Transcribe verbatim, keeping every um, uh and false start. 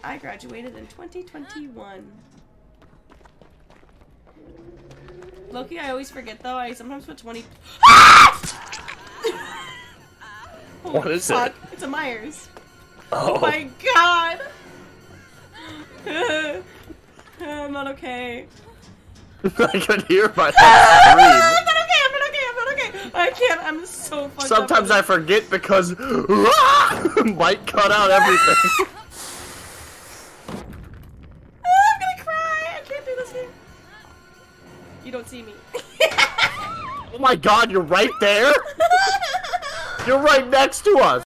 I graduated in twenty twenty-one. Loki, I always forget though. I sometimes put twenty. What is fuck. it? It's a Myers. Oh, Oh my god! I'm not okay. I could hear my I'm scream. not okay, I'm not okay, I'm not okay! I can't, I'm so fucked up. Sometimes I forget because Mike cut out everything. I'm gonna cry! I can't do this here. You don't see me. Oh my god, you're right there? You're right next to us!